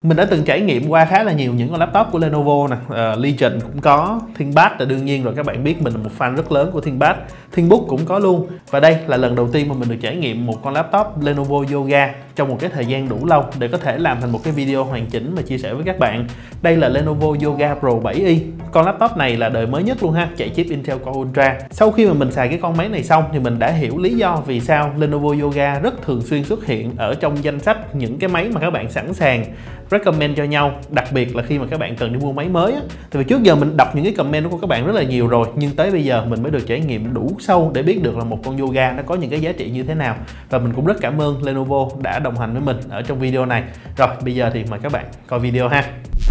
Mình đã từng trải nghiệm qua khá là nhiều những con laptop của Lenovo nè, Legion cũng có, ThinkPad là đương nhiên rồi, các bạn biết mình là một fan rất lớn của ThinkPad, ThinkBook cũng có luôn. Và đây là lần đầu tiên mà mình được trải nghiệm một con laptop Lenovo Yoga trong một cái thời gian đủ lâu để có thể làm thành một cái video hoàn chỉnh và chia sẻ với các bạn. Đây là Lenovo Yoga Pro 7i. Con laptop này là đời mới nhất luôn ha, chạy chip Intel Core Ultra. Sau khi mà mình xài cái con máy này xong thì mình đã hiểu lý do vì sao Lenovo Yoga rất thường xuyên xuất hiện ở trong danh sách những cái máy mà các bạn sẵn sàng recommend cho nhau, đặc biệt là khi mà các bạn cần đi mua máy mới á. Tại vì trước giờ mình đọc những cái comment của các bạn rất là nhiều rồi, nhưng tới bây giờ mình mới được trải nghiệm đủ sâu để biết được là một con Yoga nó có những cái giá trị như thế nào. Và mình cũng rất cảm ơn Lenovo đã đồng hành với mình ở trong video này. Rồi bây giờ thì mời các bạn coi video ha.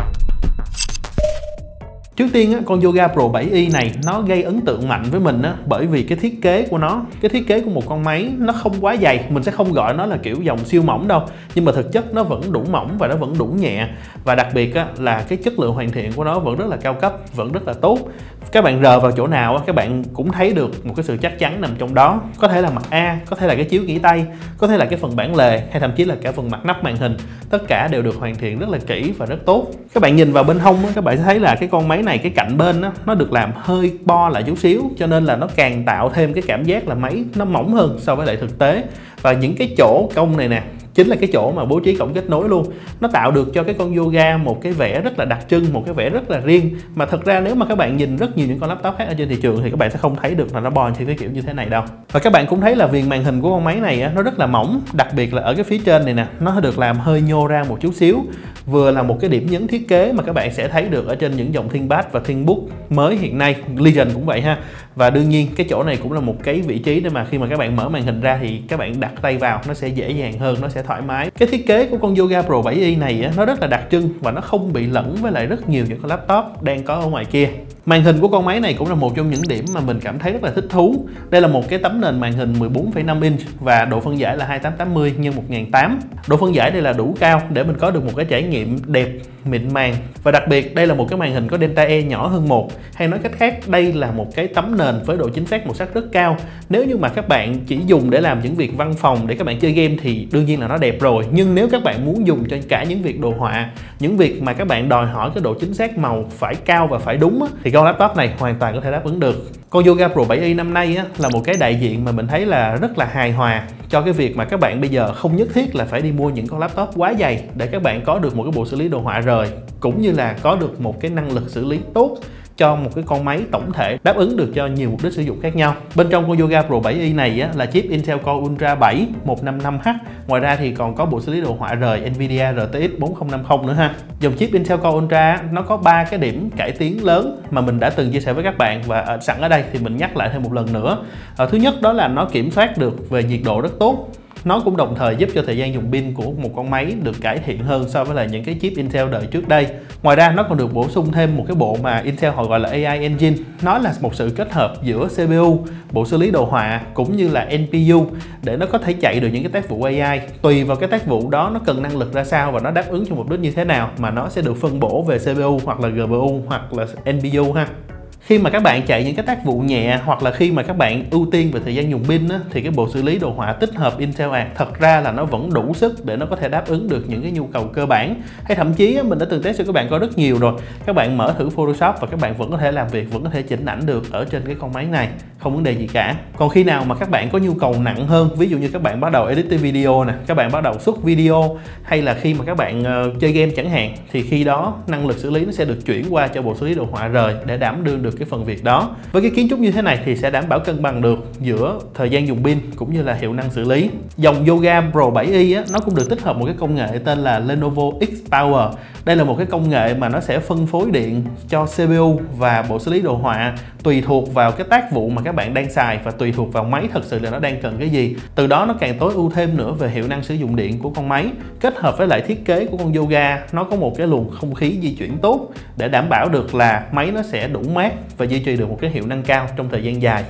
Trước tiên con Yoga Pro 7i này nó gây ấn tượng mạnh với mình bởi vì cái thiết kế của nó, cái thiết kế của một con máy nó không quá dày. Mình sẽ không gọi nó là kiểu dòng siêu mỏng đâu, nhưng mà thực chất nó vẫn đủ mỏng và nó vẫn đủ nhẹ. Và đặc biệt là cái chất lượng hoàn thiện của nó vẫn rất là cao cấp, vẫn rất là tốt. Các bạn rờ vào chỗ nào các bạn cũng thấy được một cái sự chắc chắn nằm trong đó. Có thể là mặt A, có thể là cái chiếu chỉ tay, có thể là cái phần bản lề, hay thậm chí là cả phần mặt nắp màn hình. Tất cả đều được hoàn thiện rất là kỹ và rất tốt. Các bạn nhìn vào bên hông các bạn sẽ thấy là cái con máy này, cái cạnh bên nó được làm hơi bo lại chút xíu, cho nên là nó càng tạo thêm cái cảm giác là máy nó mỏng hơn so với lại thực tế. Và những cái chỗ cong này nè chính là cái chỗ mà bố trí cổng kết nối luôn. Nó tạo được cho cái con Yoga một cái vẻ rất là đặc trưng, một cái vẻ rất là riêng. Mà thật ra nếu mà các bạn nhìn rất nhiều những con laptop khác ở trên thị trường thì các bạn sẽ không thấy được là nó bo theo cái kiểu như thế này đâu. Và các bạn cũng thấy là viền màn hình của con máy này nó rất là mỏng, đặc biệt là ở cái phía trên này nè, nó được làm hơi nhô ra một chút xíu. Vừa là một cái điểm nhấn thiết kế mà các bạn sẽ thấy được ở trên những dòng ThinkPad và ThinkBook mới hiện nay. Legion cũng vậy ha. Và đương nhiên cái chỗ này cũng là một cái vị trí để mà khi mà các bạn mở màn hình ra thì các bạn đặt tay vào nó sẽ dễ dàng hơn, nó sẽ thoải mái. Cái thiết kế của con Yoga Pro 7i này nó rất là đặc trưng và nó không bị lẫn với lại rất nhiều những con laptop đang có ở ngoài kia. Màn hình của con máy này cũng là một trong những điểm mà mình cảm thấy rất là thích thú. Đây là một cái tấm nền màn hình 14,5 inch và độ phân giải là 2880 x 1080. Độ phân giải đây là đủ cao để mình có được một cái trải nghiệm đẹp, mịn màng. Và đặc biệt đây là một cái màn hình có Delta E nhỏ hơn 1. Hay nói cách khác, đây là một cái tấm nền với độ chính xác màu sắc rất cao. Nếu như mà các bạn chỉ dùng để làm những việc văn phòng, để các bạn chơi game thì đương nhiên là nó đẹp rồi. Nhưng nếu các bạn muốn dùng cho cả những việc đồ họa, những việc mà các bạn đòi hỏi cái độ chính xác màu phải cao và phải đúng thì con laptop này hoàn toàn có thể đáp ứng được. Con Yoga Pro 7i năm nay là một cái đại diện mà mình thấy là rất là hài hòa cho cái việc mà các bạn bây giờ không nhất thiết là phải đi mua những con laptop quá dày để các bạn có được một cái bộ xử lý đồ họa rời, cũng như là có được một cái năng lực xử lý tốt cho một cái con máy tổng thể đáp ứng được cho nhiều mục đích sử dụng khác nhau. Bên trong con Yoga Pro 7i này là chip Intel Core Ultra 7 155H. Ngoài ra thì còn có bộ xử lý đồ họa rời Nvidia RTX 4050 nữa ha. Dòng chip Intel Core Ultra nó có 3 cái điểm cải tiến lớn mà mình đã từng chia sẻ với các bạn, và sẵn ở đây thì mình nhắc lại thêm một lần nữa. Thứ nhất đó là nó kiểm soát được về nhiệt độ rất tốt. Nó cũng đồng thời giúp cho thời gian dùng pin của một con máy được cải thiện hơn so với là những cái chip Intel đời trước đây. Ngoài ra nó còn được bổ sung thêm một cái bộ mà Intel họ gọi là AI Engine. Nó là một sự kết hợp giữa CPU, bộ xử lý đồ họa cũng như là NPU để nó có thể chạy được những cái tác vụ AI. Tùy vào cái tác vụ đó nó cần năng lực ra sao và nó đáp ứng cho mục đích như thế nào mà nó sẽ được phân bổ về CPU hoặc là GPU hoặc là NPU ha. Khi mà các bạn chạy những cái tác vụ nhẹ hoặc là khi mà các bạn ưu tiên về thời gian dùng pin thì cái bộ xử lý đồ họa tích hợp Intel Arc thật ra là nó vẫn đủ sức để nó có thể đáp ứng được những cái nhu cầu cơ bản. Hay thậm chí mình đã từng test cho các bạn coi rất nhiều rồi. Các bạn mở thử Photoshop và các bạn vẫn có thể làm việc, vẫn có thể chỉnh ảnh được ở trên cái con máy này, không vấn đề gì cả. Còn khi nào mà các bạn có nhu cầu nặng hơn, ví dụ như các bạn bắt đầu edit video nè, các bạn bắt đầu xuất video, hay là khi mà các bạn chơi game chẳng hạn, thì khi đó năng lực xử lý nó sẽ được chuyển qua cho bộ xử lý đồ họa rời để đảm đương được cái phần việc đó. Với cái kiến trúc như thế này thì sẽ đảm bảo cân bằng được giữa thời gian dùng pin cũng như là hiệu năng xử lý. Dòng Yoga Pro 7i nó cũng được tích hợp một cái công nghệ tên là Lenovo X Power. Đây là một cái công nghệ mà nó sẽ phân phối điện cho CPU và bộ xử lý đồ họa tùy thuộc vào cái tác vụ mà các bạn đang xài và tùy thuộc vào máy thật sự là nó đang cần cái gì. Từ đó nó càng tối ưu thêm nữa về hiệu năng sử dụng điện của con máy. Kết hợp với lại thiết kế của con Yoga, nó có một cái luồng không khí di chuyển tốt để đảm bảo được là máy nó sẽ đủ mát và duy trì được một cái hiệu năng cao trong thời gian dài.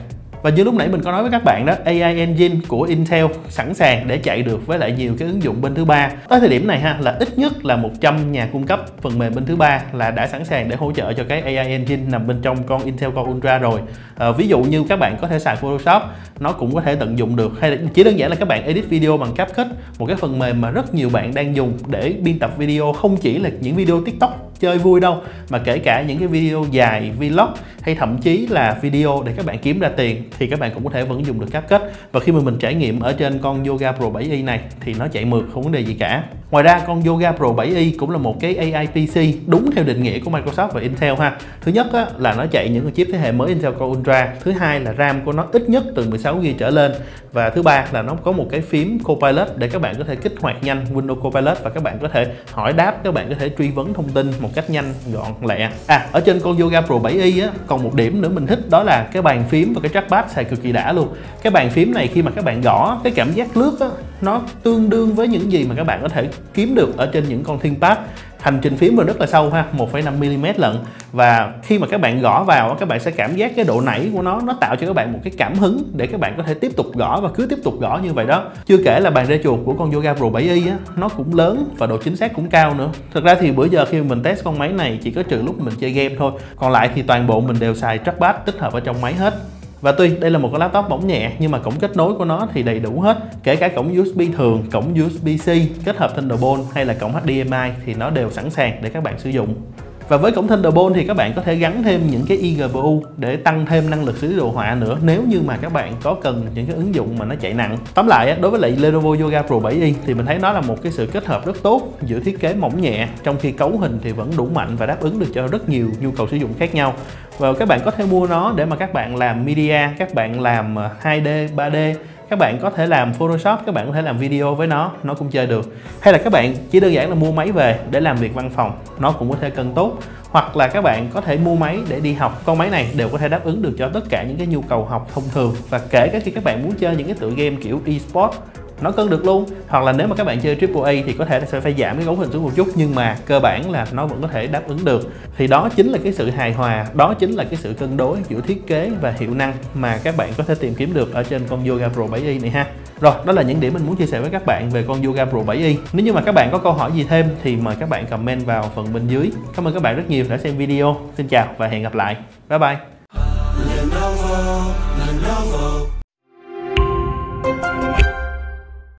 Và như lúc nãy mình có nói với các bạn đó, AI Engine của Intel sẵn sàng để chạy được với lại nhiều cái ứng dụng bên thứ ba. Tới thời điểm này ha, là ít nhất là 100 nhà cung cấp phần mềm bên thứ ba là đã sẵn sàng để hỗ trợ cho cái AI Engine nằm bên trong con Intel Core Ultra rồi. Ví dụ như các bạn có thể xài Photoshop, nó cũng có thể tận dụng được, hay là chỉ đơn giản là các bạn edit video bằng CapCut, một cái phần mềm mà rất nhiều bạn đang dùng để biên tập video, không chỉ là những video TikTok chơi vui đâu, mà kể cả những cái video dài, vlog hay thậm chí là video để các bạn kiếm ra tiền thì các bạn cũng có thể vẫn dùng được CapCut. Và khi mà mình trải nghiệm ở trên con Yoga Pro 7i này thì nó chạy mượt, không vấn đề gì cả. Ngoài ra con Yoga Pro 7i cũng là một cái AI PC đúng theo định nghĩa của Microsoft và Intel ha. Thứ nhất á, là nó chạy những cái chip thế hệ mới Intel Core Ultra. Thứ hai là RAM của nó ít nhất từ 16GB trở lên. Và thứ ba là nó có một cái phím Copilot để các bạn có thể kích hoạt nhanh Windows Copilot và các bạn có thể hỏi đáp, các bạn có thể truy vấn thông tin một cách nhanh gọn lẹ. Ở trên con Yoga Pro 7i á, còn một điểm nữa mình thích, đó là cái bàn phím và cái trackpad xài cực kỳ đã luôn. Cái bàn phím này khi mà các bạn gõ, cái cảm giác lướt á, nó tương đương với những gì mà các bạn có thể kiếm được ở trên những con ThinkPad. Hành trình phím rất là sâu ha, 1,5mm lận. Và khi mà các bạn gõ vào, các bạn sẽ cảm giác cái độ nảy của nó tạo cho các bạn một cái cảm hứng để các bạn có thể tiếp tục gõ và cứ tiếp tục gõ như vậy đó. Chưa kể là bàn rê chuột của con Yoga Pro 7i á, nó cũng lớn và độ chính xác cũng cao nữa. Thực ra thì bữa giờ khi mình test con máy này chỉ có trừ lúc mình chơi game thôi, còn lại thì toàn bộ mình đều xài trackpad tích hợp ở trong máy hết. Và tuy đây là một cái laptop mỏng nhẹ nhưng mà cổng kết nối của nó thì đầy đủ hết, kể cả cổng USB thường, cổng USB-C kết hợp Thunderbolt hay là cổng HDMI thì nó đều sẵn sàng để các bạn sử dụng. Và với cổng Thunderbolt thì các bạn có thể gắn thêm những cái eGPU để tăng thêm năng lực xử lý đồ họa nữa nếu như mà các bạn có cần những cái ứng dụng mà nó chạy nặng. Tóm lại đối với lại Lenovo Yoga Pro 7i thì mình thấy nó là một cái sự kết hợp rất tốt giữa thiết kế mỏng nhẹ trong khi cấu hình thì vẫn đủ mạnh và đáp ứng được cho rất nhiều nhu cầu sử dụng khác nhau. Và các bạn có thể mua nó để mà các bạn làm media, các bạn làm 2D, 3D, các bạn có thể làm Photoshop, các bạn có thể làm video với nó cũng chơi được. Hay là các bạn chỉ đơn giản là mua máy về để làm việc văn phòng, nó cũng có thể cân tốt. Hoặc là các bạn có thể mua máy để đi học, con máy này đều có thể đáp ứng được cho tất cả những cái nhu cầu học thông thường. Và kể cả khi các bạn muốn chơi những cái tựa game kiểu eSports, nó cân được luôn. Hoặc là nếu mà các bạn chơi AAA thì có thể sẽ phải giảm cái cấu hình xuống một chút, nhưng mà cơ bản là nó vẫn có thể đáp ứng được. Thì đó chính là cái sự hài hòa, đó chính là cái sự cân đối giữa thiết kế và hiệu năng mà các bạn có thể tìm kiếm được ở trên con Yoga Pro 7i này ha. Rồi, đó là những điểm mình muốn chia sẻ với các bạn về con Yoga Pro 7i. Nếu như mà các bạn có câu hỏi gì thêm thì mời các bạn comment vào phần bên dưới. Cảm ơn các bạn rất nhiều đã xem video. Xin chào và hẹn gặp lại. Bye bye.